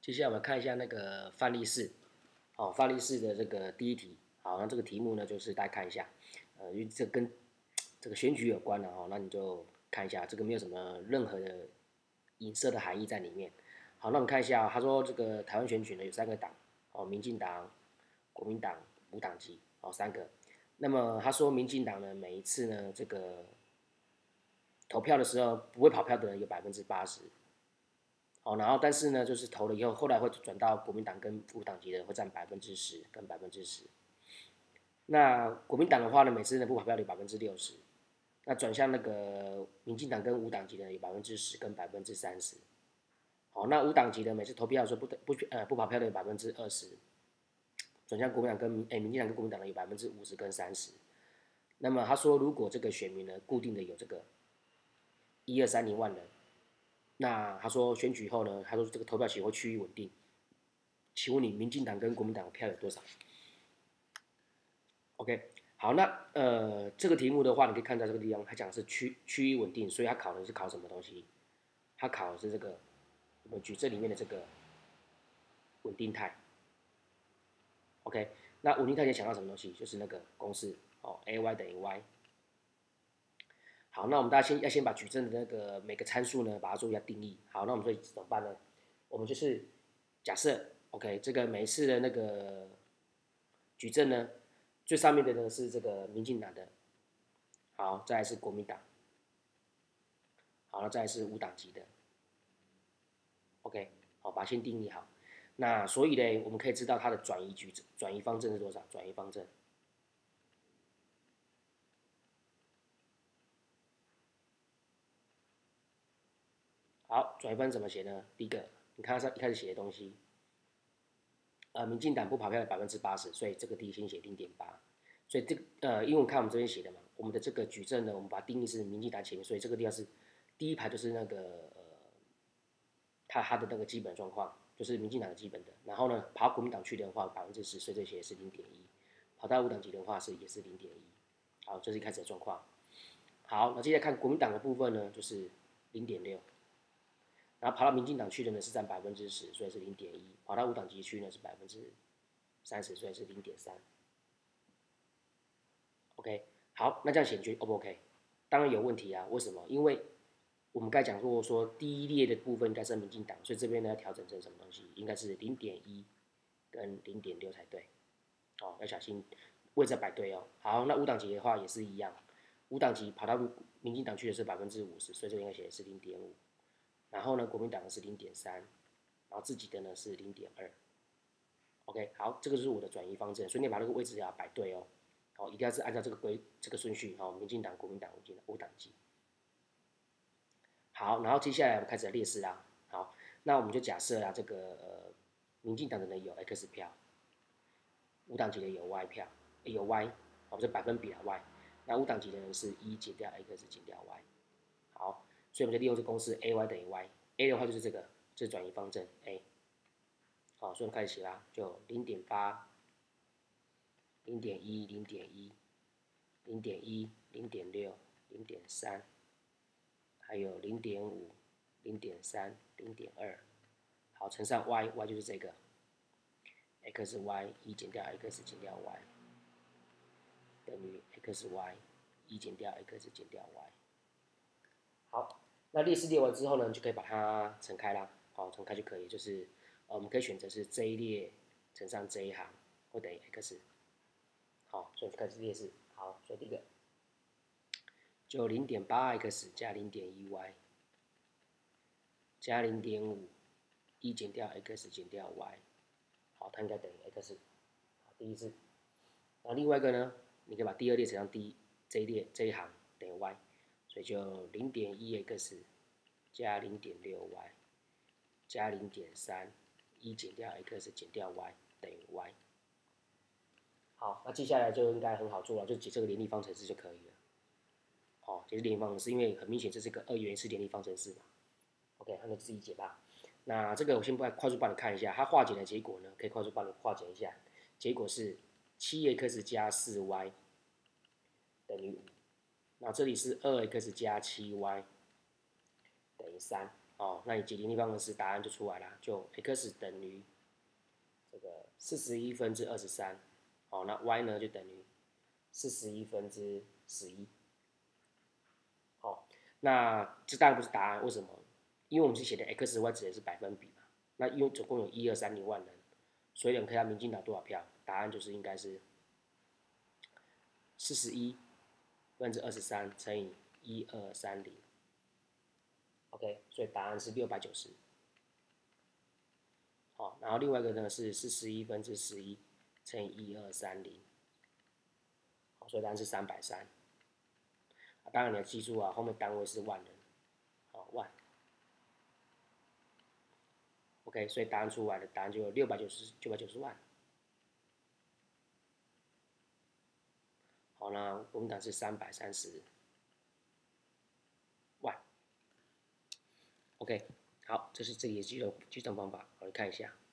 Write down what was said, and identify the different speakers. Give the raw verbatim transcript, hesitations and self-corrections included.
Speaker 1: 接下来我们看一下那个范例四，哦，范例四的这个第一题，好，那这个题目呢就是大家看一下，呃，因为这跟这个选举有关的哦，那你就看一下，这个没有什么任何的影射的含义在里面。好，那我们看一下、哦，他说这个台湾选举呢有三个党，哦，民进党、国民党、无党籍，哦，三个。那么他说民进党呢每一次呢这个投票的时候不会跑票的人有百分之八十。哦，然后但是呢，就是投了以后，后来会转到国民党跟无党籍的会占百分之十跟百分之十。那国民党的话呢，每次呢不跑票有百分之六十，那转向那个民进党跟无党籍的有百分之十跟百分之三十。好，那无党籍的每次投票的时候不不呃不跑票的有百分之二十，转向国民党跟民诶民进党跟国民党的有百分之五十跟三十。那么他说，如果这个选民呢固定的有这个一二三零万人。那他说选举后呢，他说这个投票期会趋于稳定。请问你民进党跟国民党的票有多少 ？OK， 好，那呃这个题目的话，你可以看到这个地方，它讲的是趋趋于稳定，所以它考的是考什么东西？它考的是这个我们矩阵里面的这个稳定态。OK， 那稳定态你想到什么东西？就是那个公式哦 ，a y 等于 y。好，那我们大家先要先把矩阵的那个每个参数呢，把它做一下定义。好，那我们所以怎么办呢？我们就是假设 ，OK， 这个每一次的那个矩阵呢，最上面的呢是这个民进党的，好，再来是国民党，好，那再来是无党籍的 ，OK， 好，把它先定义好。那所以呢，我们可以知道它的转移矩阵、转移方阵是多少？转移方阵。好，转移方阵怎么写呢？第一个，你看它一开始写的东西，呃，民进党不跑票有百分之八十，所以这个地先写零点八。所以这个呃，因为我看我们这边写的嘛，我们的这个矩阵呢，我们把它定义是民进党前面，所以这个地方是第一排就是那个呃，它它的那个基本状况，就是民进党的基本的。然后呢，跑国民党去的话百分之十，所以这写是零点一。跑到无党籍的话是也是零点一。好，这是一开始的状况。好，那接下来看国民党的部分呢，就是零点六。然后跑到民进党去的呢是占百分之十，所以是零点一；跑到无党籍区呢是百分之三十，所以是零点三。OK， 好，那这样写就 O 不 OK？ 当然有问题啊，为什么？因为我们刚才讲过说第一列的部分应该是民进党，所以这边呢要调整成什么东西？应该是零点一跟零点六才对。哦，要小心位置要摆对哦。好，那无党籍的话也是一样，无党籍跑到民进党去的是百分之五十，所以这个应该写的是零点五。然后呢，国民党的是零点三，然后自己的呢是零点二。OK， 好，这个就是我的转移方阵，所以你把那个位置要摆对哦。好，一定要是按照这个规这个顺序，好，民进党、国民党、无党无党籍。好，然后接下来我们开始列式啦。好，那我们就假设啊，这个呃，民进党的呢有 X 票，无党籍的有 Y 票，有 Y， 好，这百分比啊 Y。那无党籍的人是一减掉 X 减掉 Y。好，所以我们就利用这个公式 a y 等于 y，a 的话就是这个，这是转移方阵 a。好，所以我们开始写啦，就零点八、零点一、零点一、零点一、零点六、零点三，还有零点五、零点三、零点二。好，乘上 y，y 就是这个 x y 一减掉 x 减掉 y 等于 x y 一减掉 x 减掉 y。好，那列式列完之后呢，就可以把它乘开啦。好，乘开就可以，就是呃，我们可以选择是这一列乘上这一行，会等于 x。好，所以开始列式。好，所以第一个就零点八 x 加零点一 y 加零点五一减掉 x 减掉 y， 好，它应该等于 x。好，第一次。然后另外一个呢，你可以把第二列乘上第一这一列这一行等于 y。所以就零点一 x 加零点六 y 加零点三一减掉 x 减掉 y 等于 y。好，那接下来就应该很好做了，就解这个联立方程式就可以了。哦，解联立方程式，因为很明显这是个二元一次联立方程式嘛。OK， 那就自己解吧。那这个我先快快速帮你看一下，它化简的结果呢，可以快速帮你化简一下。结果是七 x 加四 y 等于五。那这里是二 x 加七 y 等于三。 哦，那你解定立方程式答案就出来了，就 x 等于这个四十一分之二十三，哦，那 y 呢就等于四十一分之十一，哦，那这当然不是答案，为什么？因为我们是写的 x y 指的是百分比嘛，那因为总共有一二三零万人，所以你可以看民进党多少票，答案就是应该是四十一分之二十三乘以一二三零 ，OK， 所以答案是六百九十。好，然后另外一个呢是四十一分之十一乘以一二三零，好，所以答案是三百三。当然你要记住啊，后面单位是万人，好万。OK， 所以答案出来的答案就有六百九十九百九十万。好，那国民党是三百三十万。OK， 好，这是这里的计算计算方法，我来看一下。